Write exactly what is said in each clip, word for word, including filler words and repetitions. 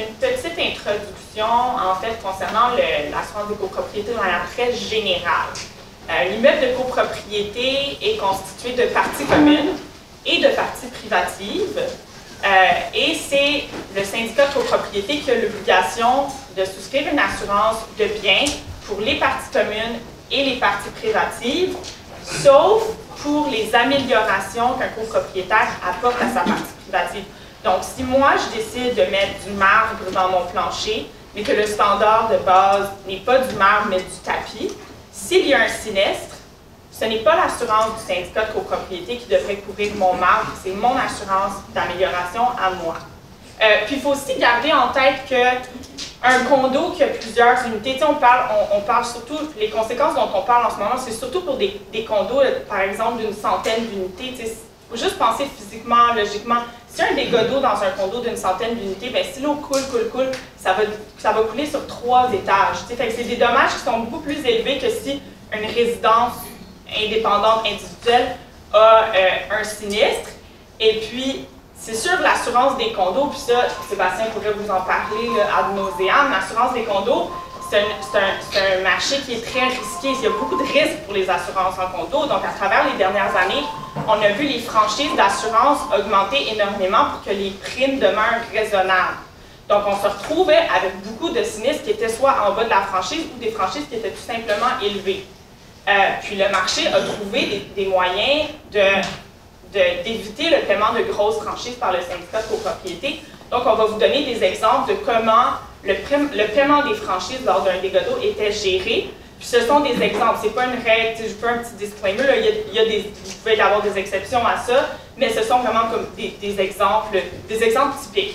une petite introduction, en fait, concernant l'assurance des copropriétés de manière très générale. Euh, L'immeuble de copropriété est constitué de parties communes et de parties privatives. Euh, et c'est le syndicat de copropriété qui a l'obligation de souscrire une assurance de biens pour les parties communes et les parties privatives, sauf pour les améliorations qu'un copropriétaire apporte à sa partie privative. Donc, si moi, je décide de mettre du marbre dans mon plancher, mais que le standard de base n'est pas du marbre, mais du tapis, s'il y a un sinistre, ce n'est pas l'assurance du syndicat de copropriété qui devrait couvrir mon marbre, c'est mon assurance d'amélioration à moi. Euh, puis, il faut aussi garder en tête qu'un condo qui a plusieurs unités, on parle, on, on parle surtout, les conséquences dont on parle en ce moment, c'est surtout pour des, des condos, par exemple, d'une centaine d'unités. Il faut juste penser physiquement, logiquement. Si un dégât d'eau dans un condo d'une centaine d'unités, bien, si l'eau coule, coule, coule, ça va, ça va couler sur trois étages. C'est des dommages qui sont beaucoup plus élevés que si une résidence indépendante individuelle a euh, un sinistre. Et puis, c'est sûr, l'assurance des condos, puis ça, Sébastien pourrait vous en parler là, ad nauseam, l'assurance des condos, c'est un, un, un marché qui est très risqué. Il y a beaucoup de risques pour les assurances en condo. Donc, à travers les dernières années, on a vu les franchises d'assurance augmenter énormément pour que les primes demeurent raisonnables. Donc, on se retrouvait avec beaucoup de sinistres qui étaient soit en bas de la franchise ou des franchises qui étaient tout simplement élevées. Euh, puis, le marché a trouvé des, des moyens d'éviter le paiement de grosses franchises par le syndicat de copropriété. Donc, on va vous donner des exemples de comment le, le paiement des franchises lors d'un dégât d'eau était géré. Puis ce sont des exemples, c'est pas une règle, je fais un petit disclaimer, là, il y a, il y a des, vous pouvez y avoir des exceptions à ça, mais ce sont vraiment comme des, des exemples, des exemples typiques.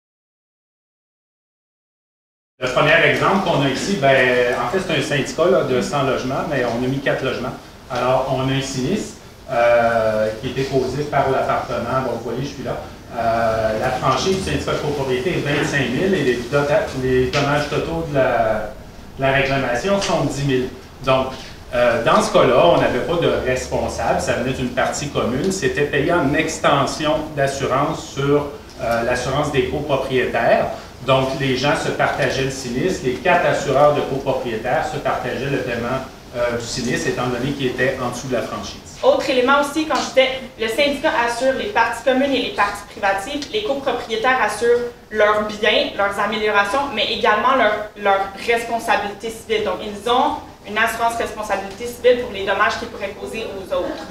Le premier exemple qu'on a ici, ben, en fait c'est un syndicat là, de cent logements, mais on a mis quatre logements. Alors on a un sinistre euh, qui a été causé par l'appartement, bon vous voyez je suis là. Euh, la franchise du syndicat de copropriété est vingt-cinq mille et les, les dommages totaux de la, de la réclamation sont dix mille. Donc, euh, dans ce cas-là, on n'avait pas de responsable, ça venait d'une partie commune, c'était payé en extension d'assurance sur euh, l'assurance des copropriétaires. Donc, les gens se partageaient le sinistre, les quatre assureurs de copropriétaires se partageaient le paiement euh, du sinistre, étant donné qu'ils étaient en dessous de la franchise. Autre élément aussi, quand je disais, le syndicat assure les parties communes et les parties privatives, les copropriétaires assurent leurs biens, leurs améliorations, mais également leur, leur responsabilité civile. Donc, ils ont une assurance responsabilité civile pour les dommages qu'ils pourraient causer aux autres.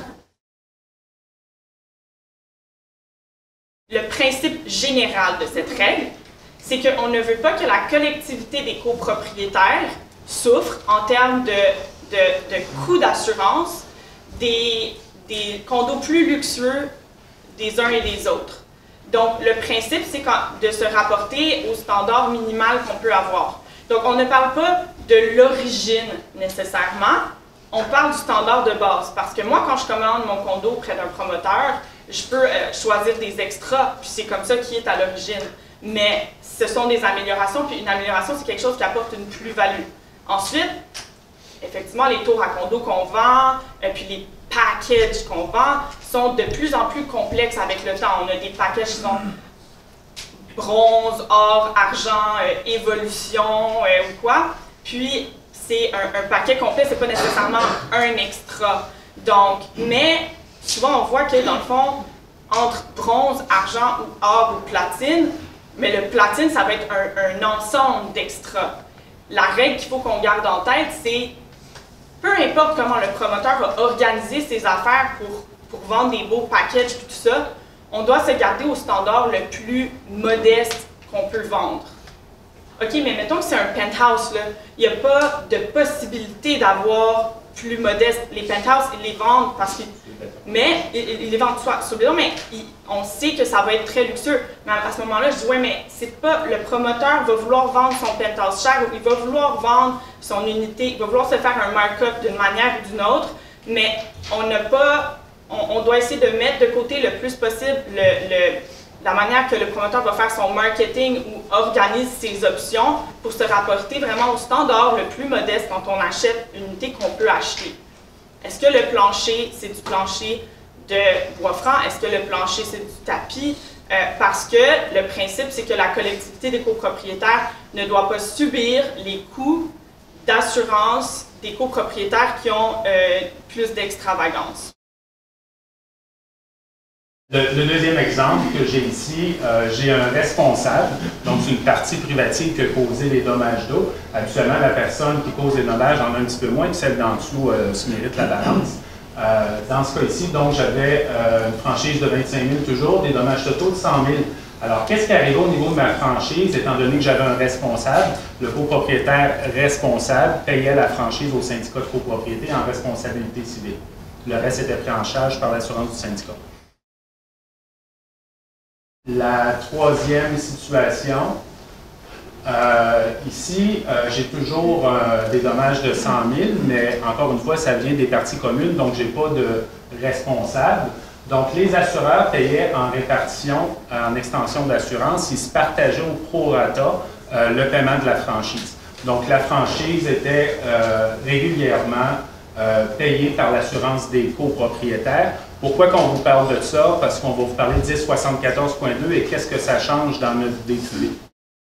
Le principe général de cette règle, c'est qu'on ne veut pas que la collectivité des copropriétaires souffre en termes de, de, de coûts d'assurance Des, des condos plus luxueux des uns et des autres. Donc, le principe, c'est de se rapporter au standard minimal qu'on peut avoir. Donc, on ne parle pas de l'origine nécessairement, on parle du standard de base. Parce que moi, quand je commande mon condo auprès d'un promoteur, je peux euh, choisir des extras, puis c'est comme ça qui est à l'origine. Mais ce sont des améliorations, puis une amélioration, c'est quelque chose qui apporte une plus-value. Ensuite, effectivement, les tours à condo qu'on vend, et puis les packages qu'on vend sont de plus en plus complexes avec le temps. On a des packages qui sont bronze, or, argent, euh, évolution euh, ou quoi. Puis, c'est un, un paquet complet, c'est pas nécessairement un extra. Donc, mais souvent, on voit que dans le fond, entre bronze, argent ou or ou platine, mais le platine, ça va être un, un ensemble d'extras. La règle qu'il faut qu'on garde en tête, c'est peu importe comment le promoteur va organiser ses affaires pour, pour vendre des beaux packages et tout ça, on doit se garder au standard le plus modeste qu'on peut vendre. OK, mais mettons que c'est un penthouse, là. Il n'y a pas de possibilité d'avoir plus modeste. Les penthouses, ils les vendent parce qu'ils... Mais, ils, ils les vendent soit sur le dos, mais ils, on sait que ça va être très luxueux. Mais à ce moment-là, je dis, ouais, mais c'est pas... Le promoteur va vouloir vendre son penthouse cher, ou il va vouloir vendre son unité, il va vouloir se faire un markup d'une manière ou d'une autre, mais on n'a pas... On, on doit essayer de mettre de côté le plus possible le... le la manière que le promoteur va faire son marketing ou organise ses options pour se rapporter vraiment au standard le plus modeste quand on achète une unité qu'on peut acheter. Est-ce que le plancher, c'est du plancher de bois franc? Est-ce que le plancher, c'est du tapis? euh, parce que le principe, c'est que la collectivité des copropriétaires ne doit pas subir les coûts d'assurance des copropriétaires qui ont euh, plus d'extravagance. Le, le deuxième exemple que j'ai ici, euh, j'ai un responsable, donc c'est une partie privative qui a causé les dommages d'eau. Habituellement, la personne qui cause les dommages en a un petit peu moins, puis celle d'en dessous euh, se mérite la balance. Euh, dans ce cas ici, donc j'avais euh, une franchise de vingt-cinq mille toujours, des dommages totaux de cent mille. Alors, qu'est-ce qui arrivait au niveau de ma franchise, étant donné que j'avais un responsable, le copropriétaire responsable payait la franchise au syndicat de copropriété en responsabilité civile. Le reste était pris en charge par l'assurance du syndicat. La troisième situation, euh, ici, euh, j'ai toujours euh, des dommages de cent mille, mais encore une fois, ça vient des parties communes, donc je n'ai pas de responsable. Donc, les assureurs payaient en répartition, en extension d'assurance, ils se partageaient au prorata euh, le paiement de la franchise. Donc, la franchise était euh, régulièrement euh, payée par l'assurance des copropriétaires. Pourquoi qu'on vous parle de ça? Parce qu'on va vous parler de dix soixante-quatorze point deux et qu'est-ce que ça change dans notre D Q B.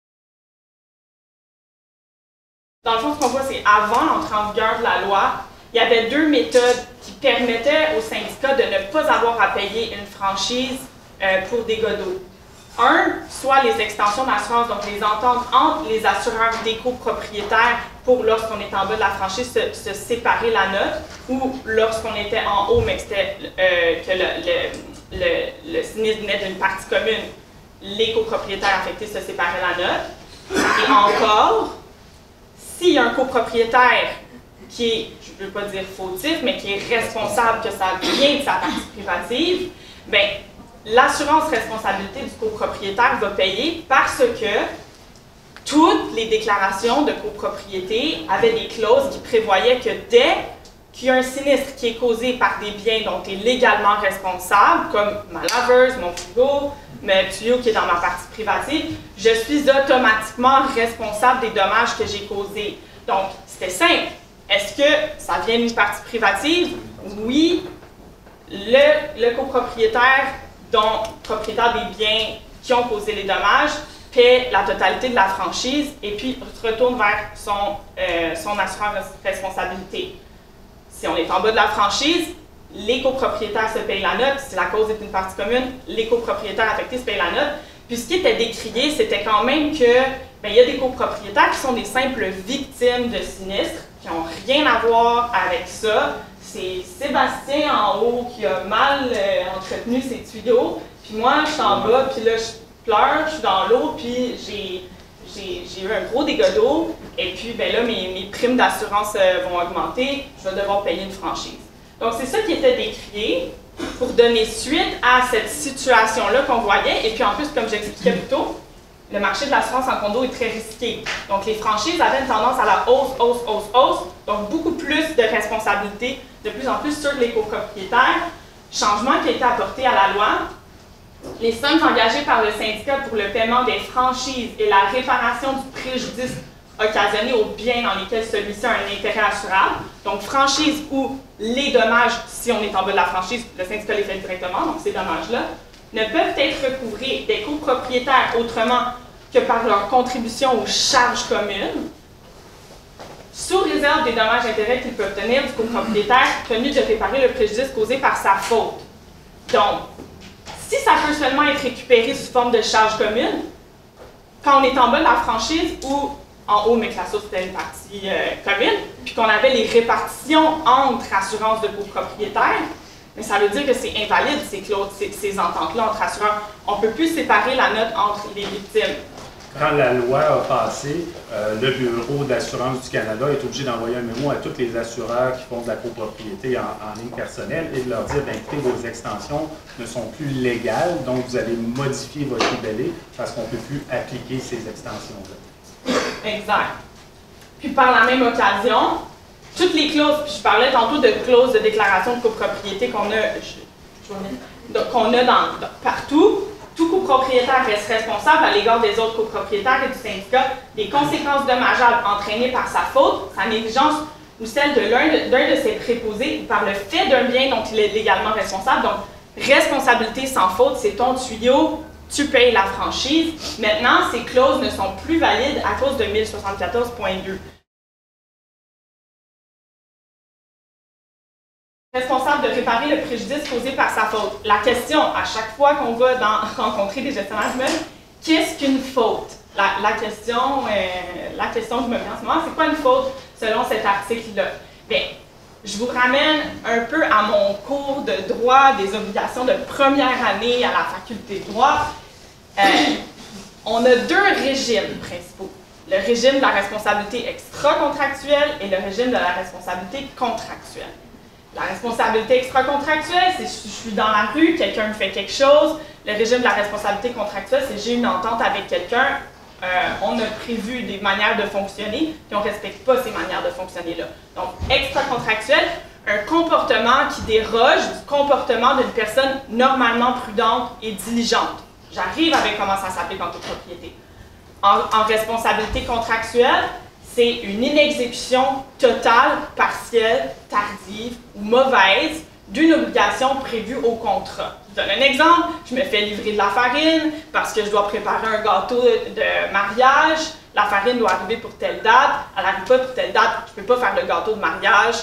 Dans le fond, ce qu'on voit, c'est avant l'entrée en vigueur de la loi, il y avait deux méthodes qui permettaient aux syndicats de ne pas avoir à payer une franchise euh, pour dégâts d'eau. Un, soit les extensions d'assurance, donc les ententes entre les assureurs des copropriétaires pour lorsqu'on est en bas de la franchise, se, se séparer la note, ou lorsqu'on était en haut, mais que, euh, que le, le, le, le sinistre venait d'une partie commune, les copropriétaires affectés se séparaient la note. Et encore, s'il y a un copropriétaire qui est, je ne veux pas dire fautif, mais qui est responsable que ça vient de sa partie privative, bien, l'assurance responsabilité du copropriétaire va payer parce que toutes les déclarations de copropriété avaient des clauses qui prévoyaient que dès qu'il y a un sinistre qui est causé par des biens dont tu es légalement responsable, comme ma laveuse, mon frigo, mon tuyau qui est dans ma partie privative, je suis automatiquement responsable des dommages que j'ai causés. Donc, c'était simple. Est-ce que ça vient d'une partie privative? Oui. Le, le copropriétaire, dont propriétaire des biens qui ont causé les dommages, paie la totalité de la franchise et puis se retourne vers son, euh, son assurance responsabilité. Si on est en bas de la franchise, les copropriétaires se payent la note. Si la cause est une partie commune, les copropriétaires affectés se payent la note. Puis ce qui était décrié, c'était quand même que bien, il y a des copropriétaires qui sont des simples victimes de sinistres, qui n'ont rien à voir avec ça. C'est Sébastien en haut qui a mal euh, entretenu ses tuyaux, puis moi je suis en bas, puis là je pleure, je suis dans l'eau, puis j'ai eu un gros dégât d'eau, et puis ben là mes, mes primes d'assurance euh, vont augmenter, je vais devoir payer une franchise. Donc c'est ça qui était décrié pour donner suite à cette situation-là qu'on voyait, et puis en plus, comme j'expliquais plus tôt, le marché de l'assurance en condo est très risqué. Donc, les franchises avaient une tendance à la hausse, hausse, hausse, hausse. Donc, beaucoup plus de responsabilités, de plus en plus sur les copropriétaires. Changement qui a été apporté à la loi. Les sommes engagées par le syndicat pour le paiement des franchises et la réparation du préjudice occasionné aux biens dans lesquels celui-ci a un intérêt assurable. Donc, franchise ou les dommages, si on est en bas de la franchise, le syndicat les fait directement, donc ces dommages-là, ne peuvent être recouvrés des copropriétaires autrement que par leur contribution aux charges communes, sous réserve des dommages et intérêts qu'ils peuvent tenir du copropriétaire tenu de réparer le préjudice causé par sa faute. Donc, si ça peut seulement être récupéré sous forme de charges communes, quand on est en bas de la franchise ou en haut, mais que la source était une partie euh, commune, puis qu'on avait les répartitions entre assurances de copropriétaires, mais ça veut dire que c'est invalide, ces clauses, ces, ces ententes-là entre assureurs. On ne peut plus séparer la note entre les victimes. Quand la loi a passé, euh, le Bureau d'assurance du Canada est obligé d'envoyer un mémo à tous les assureurs qui font de la copropriété en, en ligne personnelle et de leur dire, bien, écoutez, vos extensions ne sont plus légales, donc vous allez modifier votre libellé parce qu'on ne peut plus appliquer ces extensions-là. Exact. Puis par la même occasion, toutes les clauses, puis je parlais tantôt de clauses de déclaration de copropriété qu'on a, qu'on a dans, dans, partout, tout copropriétaire reste responsable à l'égard des autres copropriétaires et du syndicat des conséquences dommageables entraînées par sa faute, sa négligence ou celle de l'un de, d'un de ses préposés ou par le fait d'un bien dont il est légalement responsable. Donc, responsabilité sans faute, c'est ton tuyau, tu payes la franchise. Maintenant, ces clauses ne sont plus valides à cause de mille soixante-quatorze point deux. Responsable de réparer le préjudice causé par sa faute. La question, à chaque fois qu'on va dans, rencontrer des gestionnaires d'immeubles, qu'est-ce qu'une faute? La, la, question, euh, la question que je me mets en ce moment, c'est quoi une faute selon cet article-là? Bien, je vous ramène un peu à mon cours de droit des obligations de première année à la faculté de droit. Euh, on a deux régimes principaux. Le régime de la responsabilité extra-contractuelle et le régime de la responsabilité contractuelle. La responsabilité extra-contractuelle, c'est si je suis dans la rue, quelqu'un me fait quelque chose. Le régime de la responsabilité contractuelle, c'est j'ai une entente avec quelqu'un, euh, on a prévu des manières de fonctionner, puis on ne respecte pas ces manières de fonctionner-là. Donc, extra-contractuel, un comportement qui déroge du comportement d'une personne normalement prudente et diligente. J'arrive avec comment ça s'applique en copropriété. En, en responsabilité contractuelle, c'est une inexécution totale, partielle, tardive ou mauvaise d'une obligation prévue au contrat. Je vous donne un exemple, je me fais livrer de la farine parce que je dois préparer un gâteau de mariage, la farine doit arriver pour telle date, elle n'arrive pas pour telle date, je ne peux pas faire le gâteau de mariage,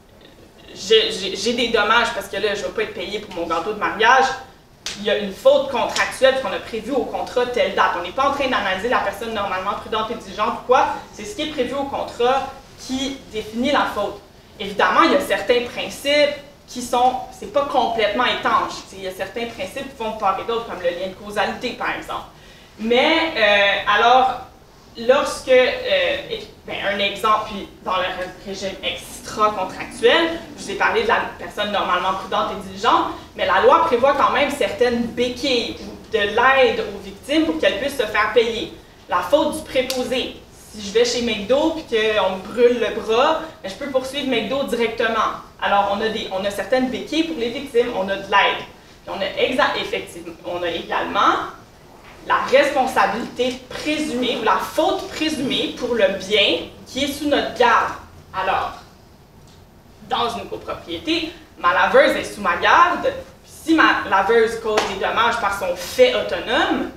j'ai des dommages parce que là, je ne vais pas être payé pour mon gâteau de mariage. Il y a une faute contractuelle qu'on a prévue au contrat telle date. On n'est pas en train d'analyser la personne normalement prudente et diligente ou quoi. C'est ce qui est prévu au contrat qui définit la faute. Évidemment, il y a certains principes qui sont, c'est pas complètement étanche. Il y a certains principes qui font part et d'autres, comme le lien de causalité, par exemple. Mais, euh, alors, lorsque, euh, ben, un exemple, puis dans le régime extra-contractuel, je vous ai parlé de la personne normalement prudente et diligente, mais la loi prévoit quand même certaines béquilles ou de l'aide aux victimes pour qu'elles puissent se faire payer. La faute du préposé. Si je vais chez McDo et qu'on me brûle le bras, ben, je peux poursuivre McDo directement. Alors, on a, des, on a certaines béquilles pour les victimes, on a de l'aide. On a, effectivement, on a également la responsabilité présumée ou la faute présumée pour le bien qui est sous notre garde. Alors, dans une copropriété, ma laveuse est sous ma garde. Si ma laveuse cause des dommages par son fait autonome,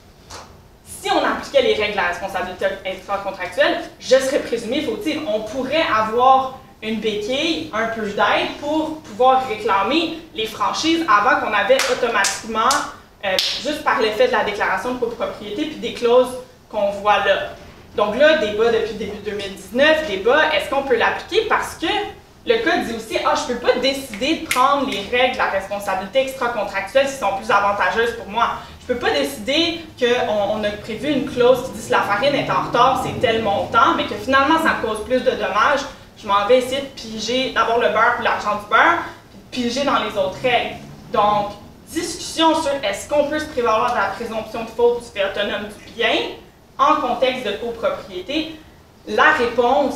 si on appliquait les règles de la responsabilité extra-contractuelle, je serais présumée fautive. On pourrait avoir une béquille, un peu d'aide pour pouvoir réclamer les franchises avant qu'on avait automatiquement Euh, juste par l'effet de la déclaration de copropriété puis des clauses qu'on voit là. Donc là, débat depuis début deux mille dix-neuf, débat, est-ce qu'on peut l'appliquer? Parce que le code dit aussi, ah, je ne peux pas décider de prendre les règles de la responsabilité extra-contractuelle qui sont plus avantageuses pour moi. Je ne peux pas décider qu'on on a prévu une clause qui dit si la farine est en retard, c'est tel montant, mais que finalement, ça me cause plus de dommages. Je m'en vais essayer de piger, d'avoir le beurre puis l'argent du beurre, puis de piger dans les autres règles. Donc, discussion sur est-ce qu'on peut se prévaloir de la présomption de faute du fait autonome du bien en contexte de copropriété. La réponse,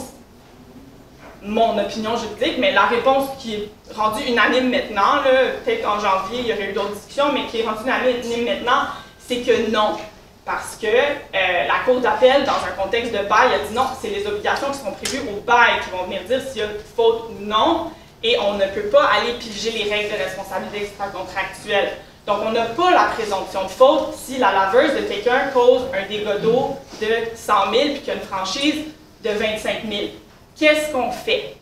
mon opinion juridique, mais la réponse qui est rendue unanime maintenant, peut-être qu'en janvier il y aurait eu d'autres discussions, mais qui est rendue unanime maintenant, c'est que non. Parce que euh, la Cour d'appel, dans un contexte de bail, a dit non, c'est les obligations qui sont prévues au bail qui vont venir dire s'il y a faute ou non. Et on ne peut pas aller piger les règles de responsabilité extra-contractuelle. Donc, on n'a pas la présomption de faute si la laveuse de quelqu'un cause un dégât d'eau de cent mille puis qu'il y a une franchise de vingt-cinq mille. Qu'est-ce qu'on fait?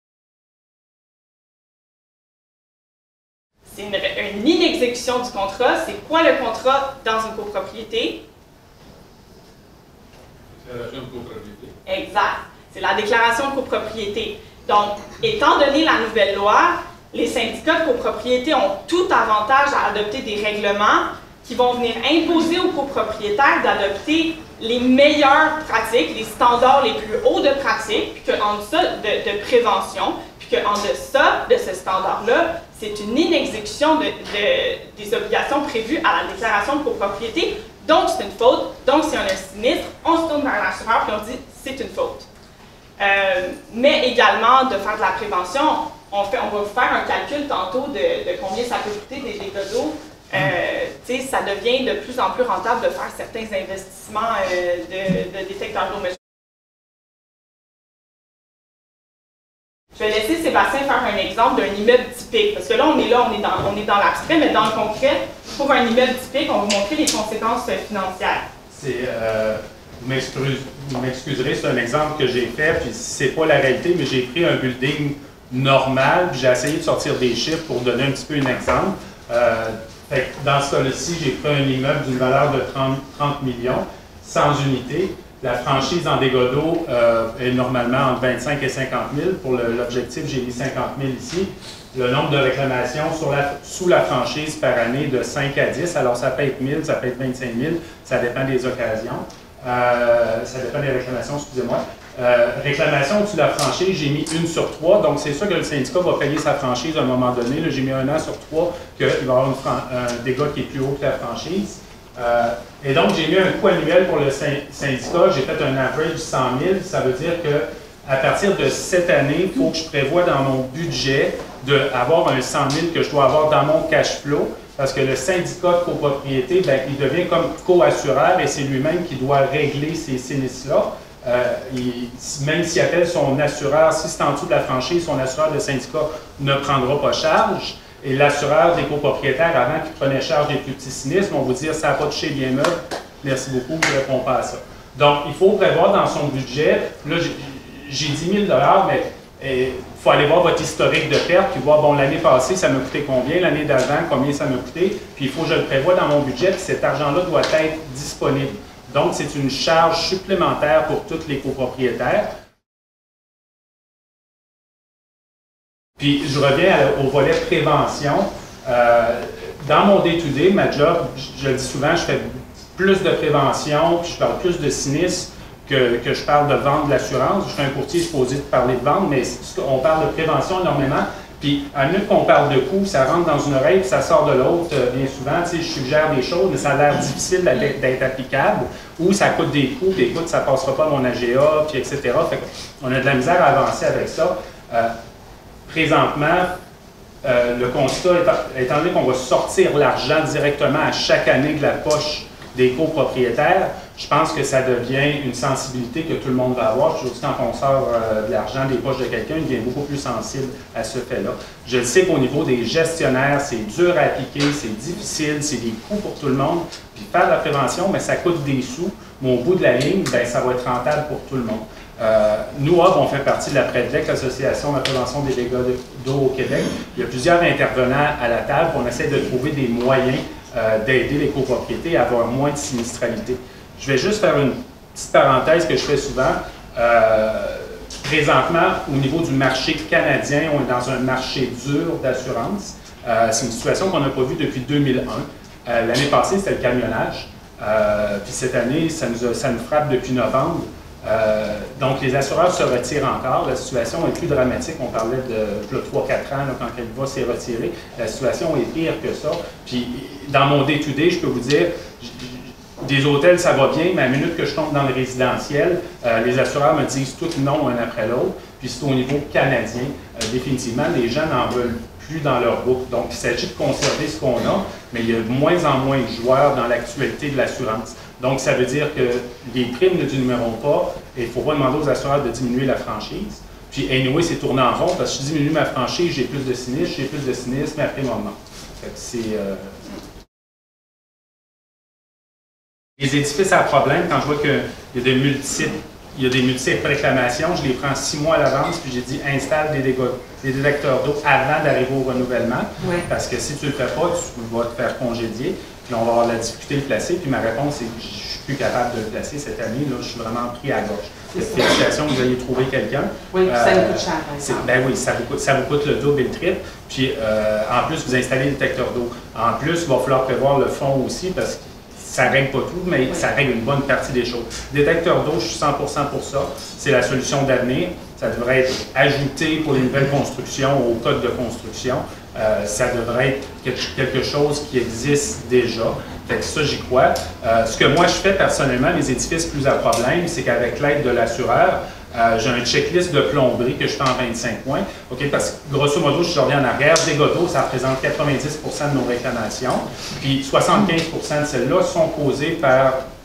C'est une, une inexécution du contrat. C'est quoi le contrat dans une copropriété? Déclaration de copropriété. Exact. C'est la déclaration de copropriété. Donc, étant donné la nouvelle loi, les syndicats de copropriété ont tout avantage à adopter des règlements qui vont venir imposer aux copropriétaires d'adopter les meilleures pratiques, les standards les plus hauts de pratique, puis qu'en deçà de, de prévention, puis qu'en deçà de ce standard-là, c'est une inexécution de, de, des obligations prévues à la déclaration de copropriété. Donc, c'est une faute. Donc, si on a un sinistre, on se tourne vers l'assureur puis on dit c'est une faute. Euh, mais également de faire de la prévention. On, fait, on va vous faire un calcul tantôt de, de combien ça peut coûter des dégâts d'eau. Euh, ça devient de plus en plus rentable de faire certains investissements euh, de, de détecteurs d'eau. Je vais laisser Sébastien faire un exemple d'un immeuble typique, parce que là, on est là, on est dans, on est dans l'abstrait, mais dans le concret, pour un immeuble typique, on va montrer les conséquences financières. C'est, euh, vous m'excuserez, c'est un exemple que j'ai fait, puis c'est pas la réalité, mais j'ai pris un building normal, puis j'ai essayé de sortir des chiffres pour donner un petit peu un exemple. Euh, fait que dans ce cas-ci, j'ai pris un immeuble d'une valeur de trente millions, cent unités. La franchise en dégâts d'eau euh, est normalement entre vingt-cinq et cinquante mille. Pour l'objectif, j'ai mis cinquante mille ici. Le nombre de réclamations sur la, sous la franchise par année de cinq à dix. Alors, ça peut être mille, ça peut être vingt-cinq mille. Ça dépend des occasions. Euh, ça dépend des réclamations, excusez-moi. Euh, réclamation au-dessus de la franchise, j'ai mis une sur trois. Donc, c'est sûr que le syndicat va payer sa franchise à un moment donné. J'ai mis un an sur trois qu'il va y avoir une un dégât qui est plus haut que la franchise. Euh, et donc, j'ai mis un coût annuel pour le syndicat. J'ai fait un average de cent mille. Ça veut dire qu'à partir de cette année, il faut que je prévoie dans mon budget d'avoir un cent mille que je dois avoir dans mon cash flow. Parce que le syndicat de copropriété, bien, il devient comme co-assureur et c'est lui-même qui doit régler ces sinistres-là. Euh, il, même s'il appelle son assureur, si c'est en dessous de la franchise, son assureur de syndicat ne prendra pas charge. Et l'assureur des copropriétaires, avant qu'il prenait charge des plus petits sinistres, on va vous dire ça n'a pas touché bien meuble, merci beaucoup, je ne réponds pas à ça. Donc, il faut prévoir dans son budget, là j'ai dix mille dollars, mais il faut aller voir votre historique de perte, puis voir, bon, l'année passée, ça m'a coûté combien, l'année d'avant, combien ça m'a coûté, puis il faut que je le prévoie dans mon budget, puis cet argent-là doit être disponible. Donc, c'est une charge supplémentaire pour tous les copropriétaires. Puis, je reviens à, au volet prévention. Euh, dans mon day-to-day, ma job, je, je le dis souvent, je fais plus de prévention, puis je parle plus de sinistres que, que je parle de vente de l'assurance. Je suis un courtier supposé de parler de vente, mais on parle de prévention énormément. Puis, à minute qu'on parle de coûts, ça rentre dans une oreille, puis ça sort de l'autre. Euh, bien souvent, tu sais, je suggère des choses, mais ça a l'air difficile d'être applicable, ou ça coûte des coûts, puis écoute, ça ne passera pas mon A G A, puis et cetera. Fait qu'on a de la misère à avancer avec ça. Euh, Présentement, euh, le constat, étant donné qu'on va sortir l'argent directement à chaque année de la poche des copropriétaires, je pense que ça devient une sensibilité que tout le monde va avoir. Je dis quand on sort euh, de l'argent des poches de quelqu'un, il devient beaucoup plus sensible à ce fait-là. Je sais qu'au niveau des gestionnaires, c'est dur à appliquer, c'est difficile, c'est des coûts pour tout le monde. Puis faire de la prévention, mais ça coûte des sous, mais au bout de la ligne, bien, ça va être rentable pour tout le monde. Euh, nous, Hub, on fait partie de la PREDLEC, l'Association de la prévention des dégâts d'eau au Québec. Il y a plusieurs intervenants à la table, on essaie de trouver des moyens euh, d'aider les copropriétés à avoir moins de sinistralité. Je vais juste faire une petite parenthèse que je fais souvent. Euh, présentement, au niveau du marché canadien, on est dans un marché dur d'assurance. Euh, C'est une situation qu'on n'a pas vue depuis deux mille un. Euh, L'année passée, c'était le camionnage. Euh, puis cette année, ça nous, a, ça nous frappe depuis novembre. Euh, donc, les assureurs se retirent encore. La situation est plus dramatique. On parlait de trois quatre ans, là, quand Elva s'est retiré. La situation est pire que ça. Puis, dans mon day-to-day, je peux vous dire, des hôtels, ça va bien, mais à la minute que je tombe dans le résidentiel, euh, les assureurs me disent tout non un après l'autre. Puis, c'est au niveau canadien. Euh, définitivement, les gens n'en veulent plus dans leur boucle. Donc, il s'agit de conserver ce qu'on a, mais il y a de moins en moins de joueurs dans l'actualité de l'assurance. Donc, ça veut dire que les primes ne diminueront pas et il ne faut pas demander aux assureurs de diminuer la franchise. Puis, anyway, c'est tourné en rond parce que si je diminue ma franchise, j'ai plus de sinistres, j'ai plus de sinistres, mais après, augmente. C'est. Euh... Les édifices à problème, quand je vois qu'il y a des multiples, il y a des multiples réclamations, je les prends six mois à l'avance, puis j'ai dit installe des, des détecteurs d'eau avant d'arriver au renouvellement. Oui. Parce que si tu ne le fais pas, tu vas te faire congédier. Puis on va avoir de la difficulté de le placer. Puis ma réponse est que je ne suis plus capable de le placer cette année. Là, je suis vraiment pris à gauche. Félicitations, vous allez trouver quelqu'un. Oui, puis euh, ça vous coûte cher, par exemple. Ben oui, ça vous coûte, ça vous coûte le double et le triple. Puis euh, en plus, vous installez le détecteur d'eau. En plus, il va falloir prévoir le fond aussi parce que ça ne règle pas tout, mais oui. Ça règle une bonne partie des choses. Détecteur d'eau, je suis cent pour cent pour ça. C'est la solution d'avenir. Ça devrait être ajouté pour les nouvelles constructions au code de construction. Euh, ça devrait être quelque chose qui existe déjà. Fait que ça, j'y crois. Euh, ce que moi, je fais personnellement, les édifices plus à problème, c'est qu'avec l'aide de l'assureur, euh, j'ai un checklist de plomberie que je fais en vingt-cinq points. Okay? Parce que, grosso modo, je reviens en arrière, dégâts d'eau, ça représente quatre-vingt-dix pour cent de nos réclamations. Puis soixante-quinze pour cent de celles-là sont causées par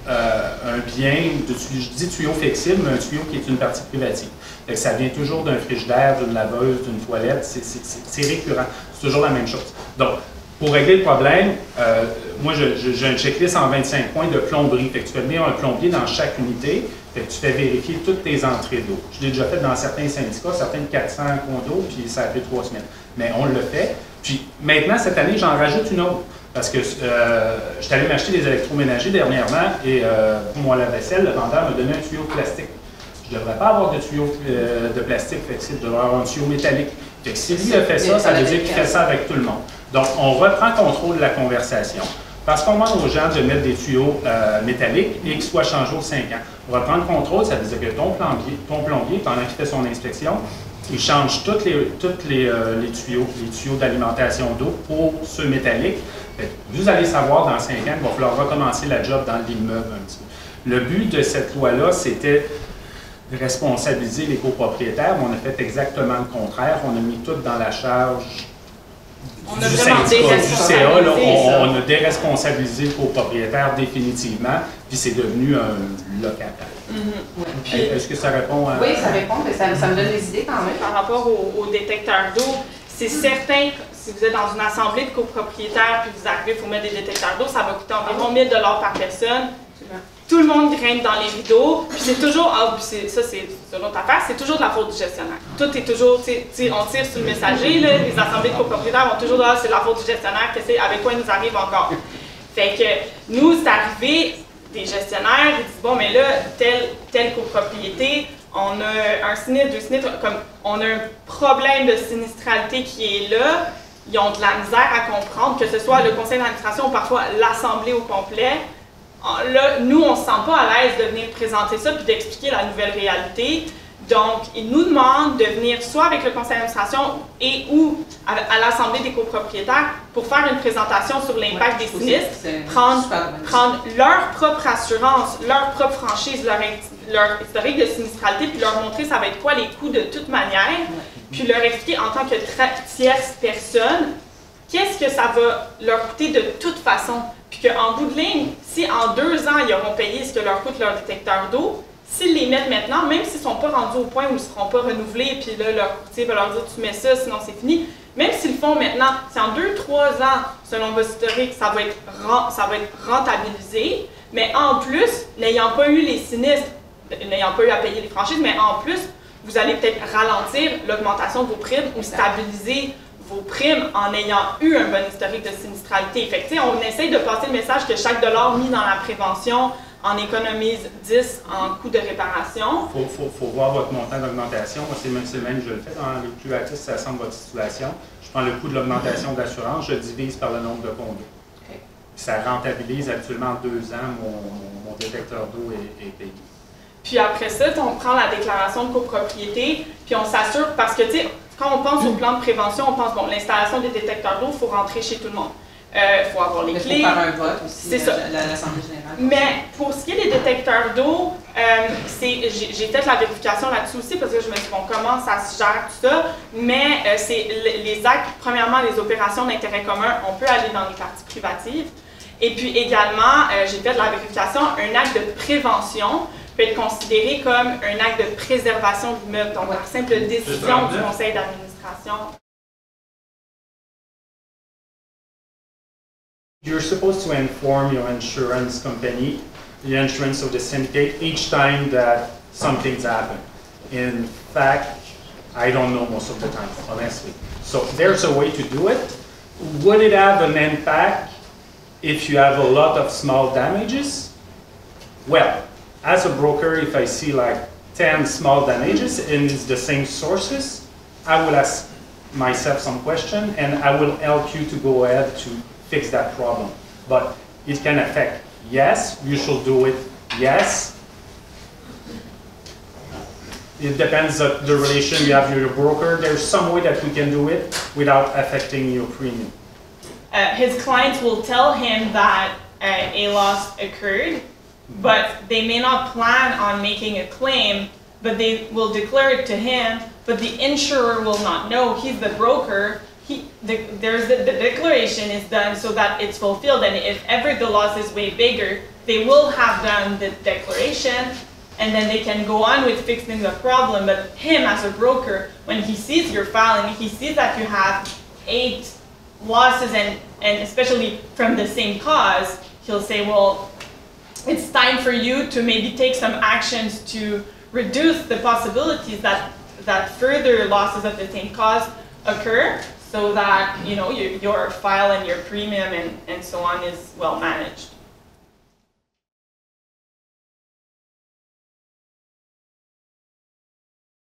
euh, un bien, de, je dis tuyau flexible, mais un tuyau qui est une partie privative. Fait que ça vient toujours d'un frigidaire, d'une laveuse, d'une toilette, c'est récurrent, c'est toujours la même chose. Donc, pour régler le problème, euh, moi j'ai un checklist en vingt-cinq points de plomberie. Fait que tu fais venir un plombier dans chaque unité, fait que tu fais vérifier toutes tes entrées d'eau. Je l'ai déjà fait dans certains syndicats, certains de quatre cents condos, puis ça a fait trois semaines. Mais on le fait. Puis maintenant, cette année, j'en rajoute une autre. Parce que euh, je suis allé m'acheter des électroménagers dernièrement et euh, pour moi, la vaisselle, le vendeur m'a donné un tuyau plastique. Je ne devrais pas avoir de tuyau euh, de plastique flexible, je devrais avoir un tuyau métallique. Fait que si lui a fait ça, ça veut dire qu'il fait ça avec tout le monde. Donc, on reprend contrôle de la conversation. Parce qu'on demande aux gens de mettre des tuyaux euh, métalliques et qu'ils soient changés aux cinq ans. On va prendre contrôle, ça veut dire que ton plombier, ton plombier pendant qu'il fait son inspection, il change tous les, toutes les, euh, les tuyaux, les tuyaux d'alimentation d'eau pour ceux métalliques. Fait, vous allez savoir dans cinq ans qu'il va falloir recommencer la job dans l'immeuble un petit peu. Le but de cette loi-là, c'était de responsabiliser les copropriétaires, mais on a fait exactement le contraire. On a mis tout dans la charge on a du vraiment syndicat, du C A. Là, on, on a déresponsabilisé le copropriétaire définitivement, puis c'est devenu un locataire. Mm-hmm. Est-ce que ça répond à... Oui, ça répond, mais ça, ça me donne des idées quand même. Par rapport au, au détecteur d'eau, c'est certain que si vous êtes dans une assemblée de copropriétaires puis vous arrivez, il faut mettre des détecteurs d'eau, ça va coûter environ mille dollars par personne. Tout le monde grimpe dans les rideaux, puis c'est toujours, ah, puis ça c'est une autre affaire, c'est toujours de la faute du gestionnaire. Tout est toujours, tu sais, on tire sur le messager, là, les assemblées de copropriétaires vont toujours dire, ah, c'est de la faute du gestionnaire, que c'est avec quoi il nous arrive encore. Fait que nous, c'est arrivé, des gestionnaires, ils disent, bon, mais là, telle, telle copropriété, on a un sinistre, deux sinistres, comme on a un problème de sinistralité qui est là, ils ont de la misère à comprendre, que ce soit le conseil d'administration ou parfois l'assemblée au complet. Là, nous, on ne se sent pas à l'aise de venir présenter ça puis d'expliquer la nouvelle réalité. Donc, ils nous demandent de venir soit avec le conseil d'administration et ou à, à l'assemblée des copropriétaires pour faire une présentation sur l'impact ouais, des sinistres, prendre, prendre leur propre assurance, leur propre franchise, leur, leur historique de sinistralité, puis leur montrer ça va être quoi les coûts de toute manière, ouais. Puis leur expliquer en tant que tierce personne, qu'est-ce que ça va leur coûter de toute façon. Puis qu'en bout de ligne, si en deux ans, ils auront payé ce que leur coûte leur détecteur d'eau, s'ils les mettent maintenant, même s'ils ne sont pas rendus au point où ils ne seront pas renouvelés, puis là, leur courtier va leur dire « tu mets ça, sinon c'est fini », même s'ils le font maintenant, si en deux trois ans, selon votre historique, ça va être, ça va être rentabilisé, mais en plus, n'ayant pas eu les sinistres, n'ayant pas eu à payer les franchises, mais en plus, vous allez peut-être ralentir l'augmentation de vos primes ou stabiliser vos primes en ayant eu un bon historique de sinistralité. Fait que, on essaye de passer le message que chaque dollar mis dans la prévention en économise dix en coûts de réparation. Il faut, faut, faut voir votre montant d'augmentation. Moi, c'est même, même, je le fais dans les plus actifs, ça semble votre situation. Je prends le coût de l'augmentation d'assurance, je divise par le nombre de condos. Okay. Ça rentabilise actuellement deux ans, mon, mon, mon détecteur d'eau est, est payé. Puis après ça, on prend la déclaration de copropriété, puis on s'assure, parce que, tu sais, quand on pense au plan de prévention, on pense, bon, l'installation des détecteurs d'eau, il faut rentrer chez tout le monde. Il euh, faut avoir les Mais clés. Il faut faire un vote aussi, c'est ça. l'Assemblée générale. Mais pour ce qui est des détecteurs d'eau, euh, j'ai fait la vérification là-dessus aussi, parce que je me suis dit, bon, comment ça se gère tout ça, mais euh, c'est les actes, premièrement, les opérations d'intérêt commun, on peut aller dans les parties privatives. Et puis également, euh, j'ai fait de la vérification, un acte de prévention peut être considéré comme un acte de préservation de l'immeuble, donc par simple décision du conseil d'administration. You're supposed to inform your insurance company, the insurance of the syndicate, each time that something's happened. In fact, I don't know most of the time, honestly. So there's a way to do it. Would it have an impact if you have a lot of small damages? Well, as a broker, if I see like ten small damages and it's the same sources, I will ask myself some question and I will help you to go ahead to fix that problem. But it can affect. Yes, you should do it. Yes. It depends on the relation you have with your broker. There's some way that we can do it without affecting your premium. Uh, his clients will tell him that uh, a loss occurred, but they may not plan on making a claim, but they will declare it to him, but the insurer will not know. He's the broker. He, the, there's the, the declaration is done so that it's fulfilled, and if ever the loss is way bigger, they will have done the declaration, and then they can go on with fixing the problem. But him as a broker, when he sees your file and he sees that you have eight losses, and, and especially from the same cause, he'll say, well, it's time for you to maybe take some actions to reduce the possibilities that, that further losses of the same cause occur, so that you know your, your file and your premium and, and so on is well managed.